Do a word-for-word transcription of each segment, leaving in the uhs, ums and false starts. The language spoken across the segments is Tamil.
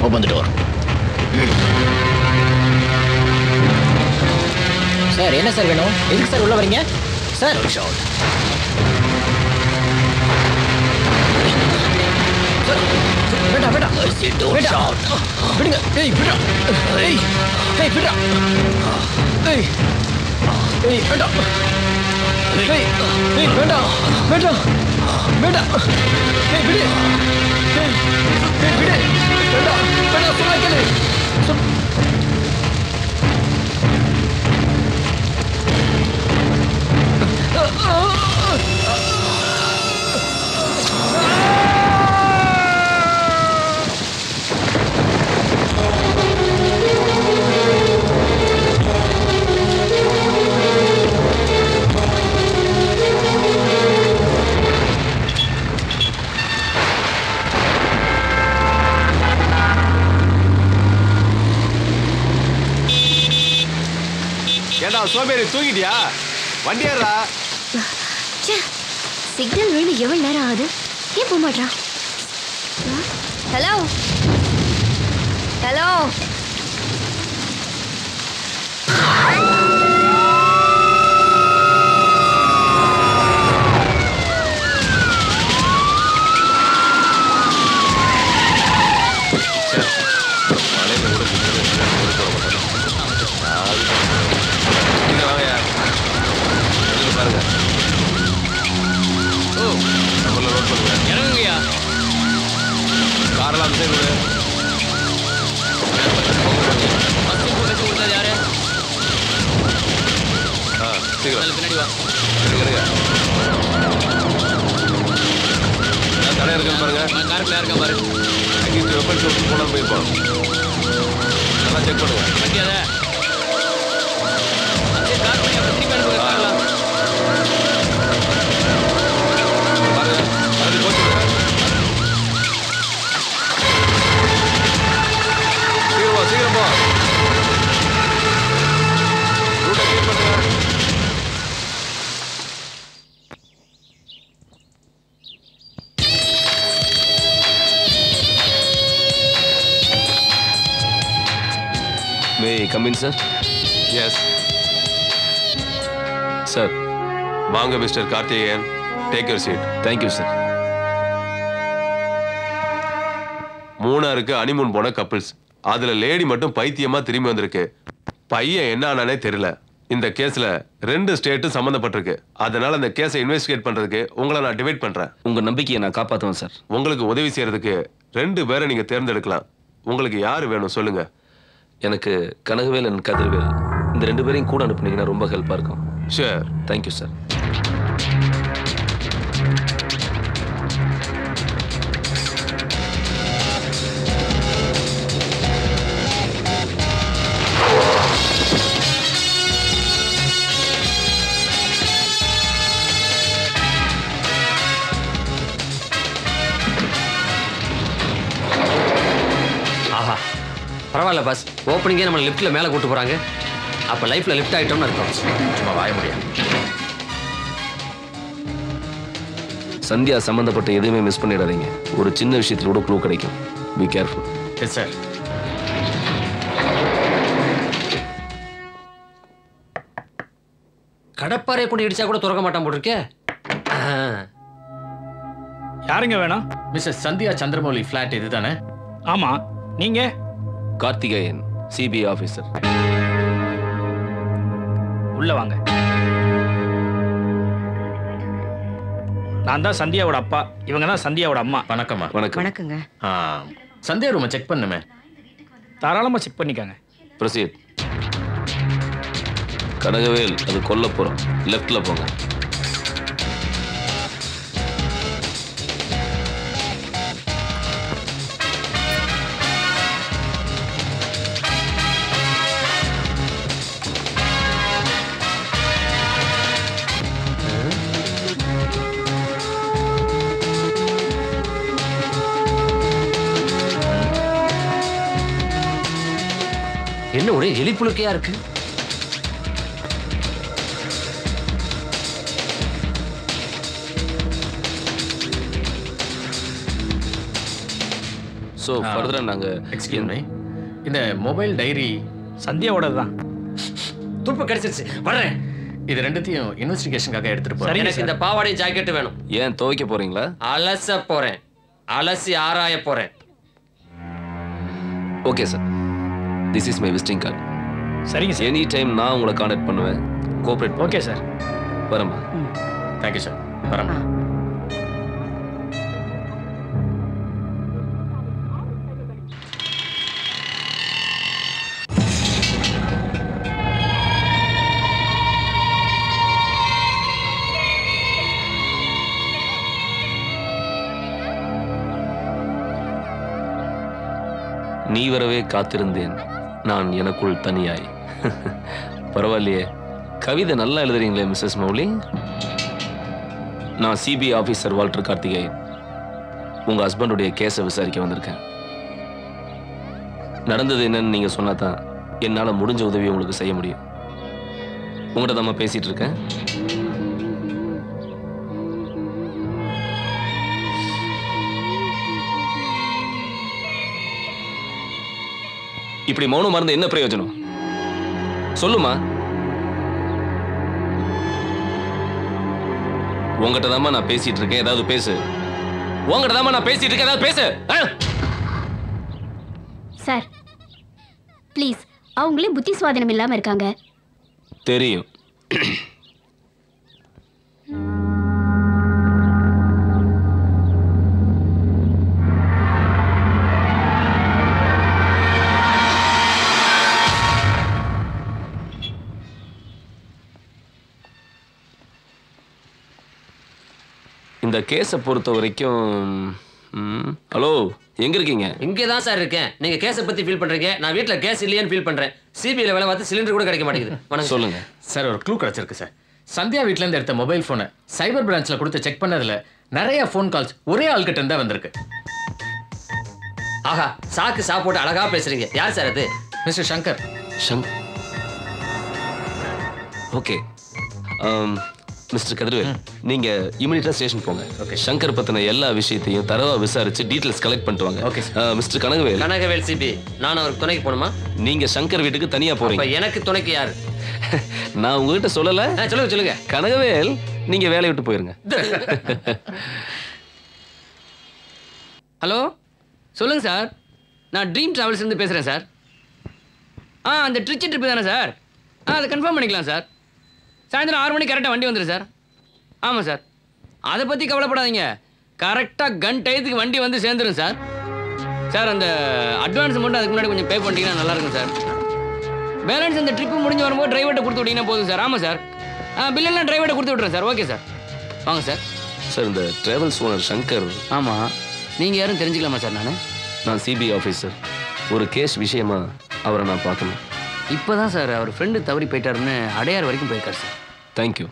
open the door. Sir, என்ன சார் வேணும்? எதுக்கு சார் உள்ள வரீங்க? சார், no shout. बेटा बेटा बेटा बिड़गा ए बिड़ा ए ए बिड़ा ए ए बेटा ए ए बेटा बेटा बेटा ए बिड़े ए ए बिड़े बेटा बेटा सुना के ले सुन சோமேரி தூங்கிட்டியா? வண்டி ஏறா. ச்சே, சிக்னல் விழுந்து எவ்வளவு நேரம் ஆகுது? ஏன் போக மாட்டான்? Hello hello come in, sir. Yes. Sir. வாங்க mister Karthikeyan. Take your seat. Thank you, sir. மூணாருக்கு ஹனிமூன் போன கப்பிள்ஸ். அதுல லேடி மட்டும் பைத்தியமா திரும்பி வந்திருக்கு. பையன் என்ன ஆனானே தெரியல. இந்த கேஸ்ல ரெண்டு ஸ்டேட்டும் சம்பந்தப்பட்டிருக்கு. அதனால இந்த கேஸை இன்வெஸ்டிகேட் பண்றதுக்கு உங்களை நான் டிவைட் பண்றேன். உங்க நம்பிக்கையை நான் காப்பாத்துவேன் சார். உங்களுக்கு உதவி செய்யறதுக்கு ரெண்டு பேரை நீங்க தேர்ந்தெடுக்கலாம். உங்களுக்கு யாரு வேணும் சொல்லுங்க. எனக்கு கனகவேல் அண்ட் கதிர்வேல் இந்த ரெண்டு பேரையும் கூட அனுப்புனீங்கன்னா ரொம்ப ஹெல்ப்பா இருக்கும். ஷூர். Thank you sir. ஆஹா, பரவாயில்ல பாஸ். ஓப்பனிங்கே நம்ம லிஃப்ட்டில் மேலே கூட்டு போகிறாங்க. அப்போ லைஃப்பில் லிஃப்ட் ஆகிட்டோம்னு அர்த்தம். சும்மா வாய முடியாது. சந்தியா சம்பந்தப்பட்ட எதுவுமே மிஸ் பண்ணிடாதீங்க. ஒரு சின்ன விஷயத்தில் கூட க்ளூ கிடைக்கும். Be careful. Yes sir. கடப்பாறையை கொண்டு இடிச்சா கூட திறக்க மாட்டான் போட்டிருக்கே. யாருங்க வேணும்? மிஸ்ஸஸ் சந்தியா சந்திரமௌலி ஃபிளாட் இதுதானே? ஆமா. நீங்க? Karthikeyan, CBI officer. உள்ள வாங்க. நான் தான் சந்தியாவோட அப்பா. இவங்க தான் சந்தியாவோட அம்மா. வணக்கம்மா. வணக்கம். வணக்கங்க. சந்தியா ரூமை செக் பண்ணுமே. தாராளமா செக் பண்ணிக்கங்க. ப்ரொசீட். கனகவேல், அது கொல்லப்புறம். லெஃப்ட்ல போங்க. என்ன ஒரே எலிப்புழுக்கையா இருக்கு. ஸோ ஃபர்தராக நாங்கள் எக்ஸ்கியூஸ் மீ, இந்த மொபைல் டைரி சந்தியாவோட தான். துப்பு கிடைச்சிருச்சு, வர்றேன். இது ரெண்டுத்தையும் இன்வெஸ்டிகேஷனுக்காக எடுத்துட்டு போறேன். எனக்கு இந்த பாவாடை ஜாக்கெட் வேணும். ஏன் துவைக்க போறீங்களா? அலச போறேன், அலசி ஆராய போறேன். Okay sir, this is my visiting card. சரிங்க சார். எனி டைம் நான் உங்களை கான்டாக்ட் பண்ணுவேன். கோஆப்ரேட். Okay sir. வரமா. Thank you sir. வரேன். நீ வரவே காத்திருந்தேன் நான் எனக்குள் தனியாய். பரவாயில்லையே, கவிதை நல்லா எழுதுறீங்களே மிஸ்ஸஸ் மௌலி. நான் சிபிஐ ஆஃபீஸர் வால்டர் கார்த்திகேயன். உங்க ஹஸ்பண்டுடைய கேஸை விசாரிக்க வந்திருக்கேன். நடந்தது என்னன்னு நீங்க சொன்னா தான் என்னால முடிஞ்ச உதவி உங்களுக்கு செய்ய முடியும். உங்கள்கிட்ட தான் பேசிட்டு இருக்கேன். இப்படி மௌனம் மறந்து என்ன பிரயோஜனம்? சொல்லுமா. உங்ககிட்ட தான் நான் பேசிட்டு இருக்கேன், ஏதாவது பேசு. உங்ககிட்ட தான் நான் பேசிட்டு இருக்கேன், ஏதாவது பேசு. சார் ப்ளீஸ், அவங்களே புத்தி சுவாதீனம் இல்லாம இருக்காங்க. தெரியும். இந்த கேஸை பொறுத்த வரைக்கும் ஹலோ, எங்க இருக்கீங்க? இங்கே தான் சார் இருக்கேன். நீங்க கேஸை பத்தி ஃபீல் பண்றீங்க, நான் வீட்ல கேஸ் இல்லையான்னு ஃபீல் பண்றேன். சிபிஐல வேலை பார்த்து சிலிண்டர் கூட கிடைக்க மாட்டேங்குது. வணக்கம். சொல்லுங்க சார், ஒரு க்ளூ கிடைச்சிருக்கு சார். சந்தியா வீட்ல இருந்து எடுத்த மொபைல் போனை சைபர் பிரான்ச்ல கொடுத்து செக் பண்ணதுல நிறைய ஃபோன் கால்ஸ் ஒரே ஆள்கிட்ட இருந்தா வந்திருக்கு. ஆஹா, சாக்கு சாப்பிட்டு அழகா பேசுறீங்க. யார் சார் அது? Mister Shankar. Shankar. Okay mister Kathirvel, நீங்க இமிடியேட்டா ஸ்டேஷன் போங்க. ஓகே. சங்கர் பத்தின எல்லா விஷயத்தையும் தரவா விசாரிச்சு டீடைல்ஸ் கலெக்ட் பண்ணிட்டு வாங்க. ஓகே. மிஸ்டர் கனகவேல். கனகவேல் சிபி, நான் அவருக்கு துணைக்கு போகணுமா? நீங்க சங்கர் வீட்டுக்கு தனியா போறீங்க. அப்ப எனக்கு துணைக்கு யாரு? நான் உங்ககிட்ட சொல்லல. சொல்லுங்க சொல்லுங்க. கனகவேல், நீங்க வேலையை விட்டு போயிருங்க. ஹலோ, சொல்லுங்க சார். நான் ட்ரீம் டிராவல்ஸ் இருந்து பேசுறேன் சார். ஆ, அந்த ட்ரிச்சி ட்ரிப்பு தானே சார்? ஆ, அதை கன்ஃபார்ம் பண்ணிக்கலாம் சார். சாயந்தரம் ஆறு மணிக்கு கரெக்டாக வண்டி வந்துடும் சார். ஆமாம் சார், அதை பற்றி கவலைப்படாதீங்க. கரெக்டாக கன் டயத்துக்கு வண்டி வந்து சேர்ந்துடும் சார். சார், அந்த அட்வான்ஸ் மட்டும் அதுக்கு முன்னாடி கொஞ்சம் பே பண்ணிட்டீங்கன்னா நல்லாயிருக்கும் சார். பேலன்ஸ் இந்த ட்ரிப்பு முடிஞ்சு வரும்போது டிரைவர்கிட்ட கொடுத்து விட்டீங்கன்னா போதும் சார். ஆமாம் சார், ஆ, பில்லெல்லாம் டிரைவர்கிட்ட கொடுத்து விட்றேன் சார். ஓகே சார், வாங்க சார். சார், இந்த டிராவல்ஸ் ஓனர் சங்கர். ஆமாம், நீங்கள் யாரும் தெரிஞ்சுக்கலாமா சார்? நான் நான் சிபிஐ ஆஃபீஸர். ஒரு கேஸ் விஷயமா அவரை நான் பார்க்கணும். இப்போ தான் சார் அவர் ஃப்ரெண்டு தவறி போயிட்டாருன்னு அடையார் வரைக்கும் போயிருக்காரு சார். தேங்க்யூ.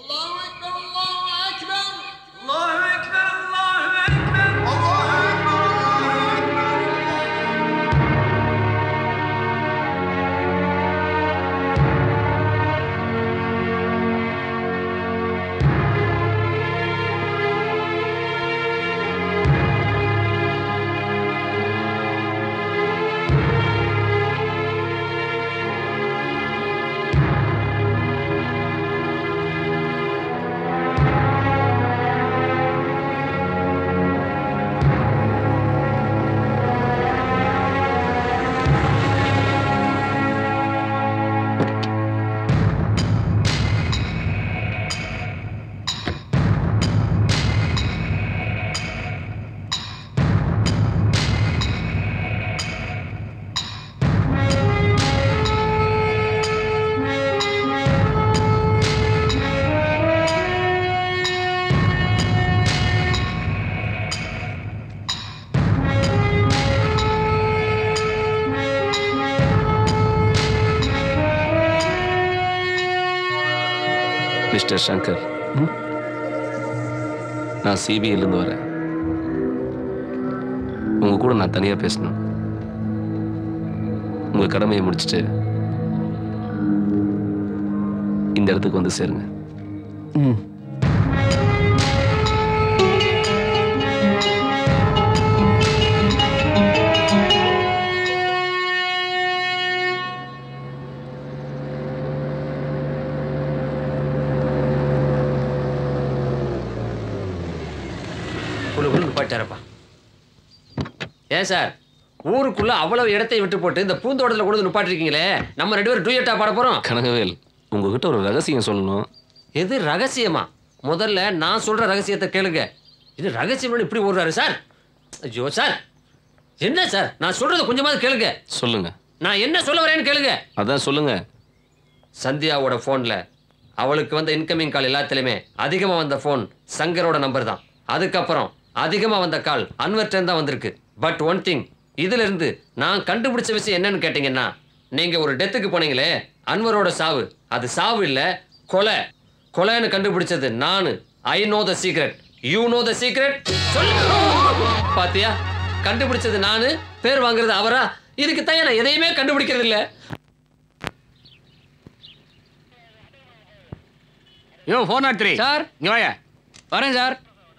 மிஸ்டர் சங்கர், நான் சிபிஐலேருந்து வரேன். உங்க கூட நான் தனியாக பேசணும். உங்க கடமையை முடிச்சுட்டு இந்த இடத்துக்கு வந்து சேருங்க. ம். ஏன் சார் ஊருக்குள்ள அவ்வளவு இடத்தை விட்டு போட்டு இந்த பூந்தோட்டத்தில் கொண்டு வந்து நிப்பாட்டிருக்கீங்களே, நம்ம ரெண்டு பேரும் டூயட்டா பாட போறோம். கனகவேல், உங்ககிட்ட ஒரு ரகசியம் சொல்லணும். எது ரகசியமா? முதல்ல நான் சொல்ற ரகசியத்தை கேளுங்க. இது ரகசியம் இப்படி ஓடுறாரு சார். ஐயோ சார், என்ன சார் நான் சொல்றத கொஞ்சமாவது கேளுங்க. சொல்லுங்க. நான் என்ன சொல்ல வரேன்னு கேளுங்க. அதான் சொல்லுங்க. சந்தியாவோட போன்ல அவளுக்கு வந்த இன்கமிங் கால் எல்லாத்துலயுமே அதிகமா வந்த போன் சங்கரோட நம்பர் தான். அதுக்கப்புறம் அதிகமா வந்த கால் அன்வர்ட்ட தான் வந்திருக்கு. பட் ஒன் திங், இதுல இருந்து நான் கண்டுபிடிச்ச விஷயம் என்னன்னு கேட்டீங்கன்னா, நீங்க ஒரு டெத்துக்கு போனீங்களே, அன்வரோட சாவு அது சாவு இல்ல, கொலை. கொலைன்னு கண்டுபிடிச்சது நானு. I know the secret, you know the secret. பாத்தியா, கண்டுபிடிச்சது நானு, பேர் வாங்குறது அவரா? இதுக்கு தான் நான் எதையுமே கண்டுபிடிக்கிறது இல்ல. Yo four not three sir இங்க வாயா. வரேன் சார்.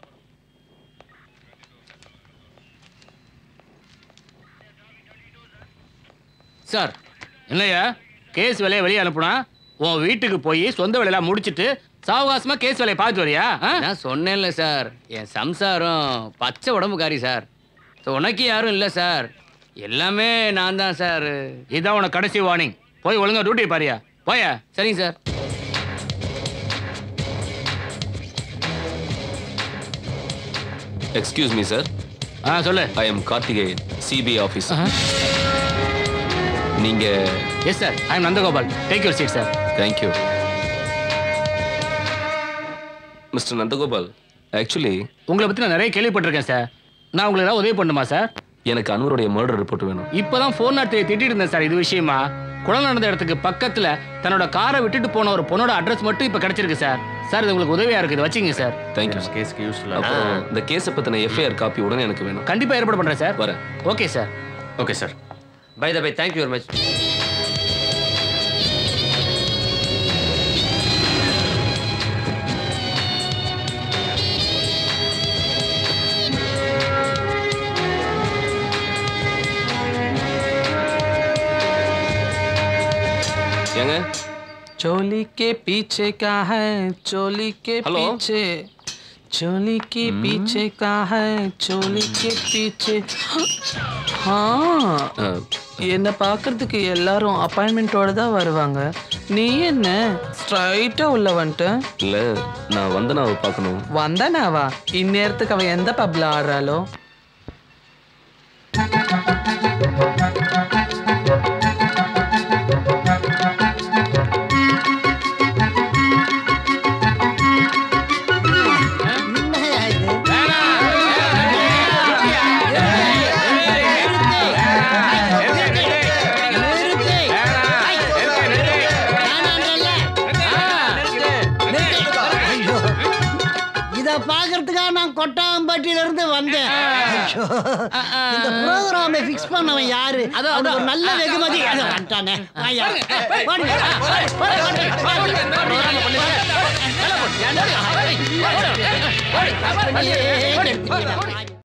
சார் இல்லையா, கேஸ் வேலையை வெளியே அனுப்புனா உன் வீட்டுக்கு போய் சொந்த வேலையெல்லாம் முடிச்சிட்டு சாவகாசமா கேஸ் வேலையை பார்த்து வரியா? நான் சொன்னேன்ல சார், என் சம்சாரம் பச்சை உடம்புக்காரி சார். உனக்கு யாரும் இல்லை சார், எல்லாமே நான் தான் சார். இதான் உனக்கு கடைசி வார்னிங். போய் ஒழுங்கா டியூட்டி பாரியா. போயா. சரிங்க சார். Excuse me sir. ஆ சொல்லு. I am Karthikeyan, CBI officer. நீங்க? Yes sir, I am Nandagopal. Take your seat sir. Thank you. Mister Nandagopal, actually உங்களை பற்றி நான் நிறைய கேள்விப்பட்டிருக்கேன் சார். நான் உங்களுக்கு ஏதாவது உதவி பண்ணுமா சார்? எனக்கு அன்வருடைய மர்டர் ரிப்போர்ட் வேணும். இப்போதான் ஃபோன் நாட்டு திட்டிட்டு இருந்தேன் சார் இது விஷயமா. கொலை நடந்த இடத்துக்கு பக்கத்தில் தன்னோட காரை விட்டுட்டு போன ஒரு பொண்ணோட அட்ரஸ் மட்டும் இப்போ கிடைச்சிருக்கு சார். சார் இது உங்களுக்கு உதவியாக இருக்குது, வச்சுங்க சார். தேங்க்யூ. கேஸ்க்கு யூஸ்ஃபுல்லாக. அப்புறம் இந்த கேஸை பற்றின எஃப்ஐஆர் காப்பி உடனே எனக்கு வேணும். கண்டிப்பாக ஏற்பாடு பண்ணுறேன் சார். வரேன். Okay sir. Okay sir. Bye the bye, thank you very much. ஏங்க, चोली के पीछे का है, चोली के Hello? पीछे, चोली के पीछे का है, चोली के पीछे. हाँ, என்னை பார்க்கறதுக்கு எல்லாரும் அப்பாயின்மெண்ட்டோட தான் வருவாங்க. நீ என்ன ஸ்ட்ரைட்டா உள்ள வந்துட்ட? இல்லை, நான் வந்தனாவை பார்க்கணும். வந்தனாவா? இந்நேரத்துக்கு அவ எந்த பப்ல ஆடுறாளோ? பாக்குறதுக்காக நான் கொட்டாம்பட்டியில இருந்து வந்தேன். இந்த ப்ரோக்ராமை ஃபிக்ஸ் பண்ணவன் யாரு? அது ஒரு நல்ல வெகுமதி. அது வந்துட்டானே. ஐயா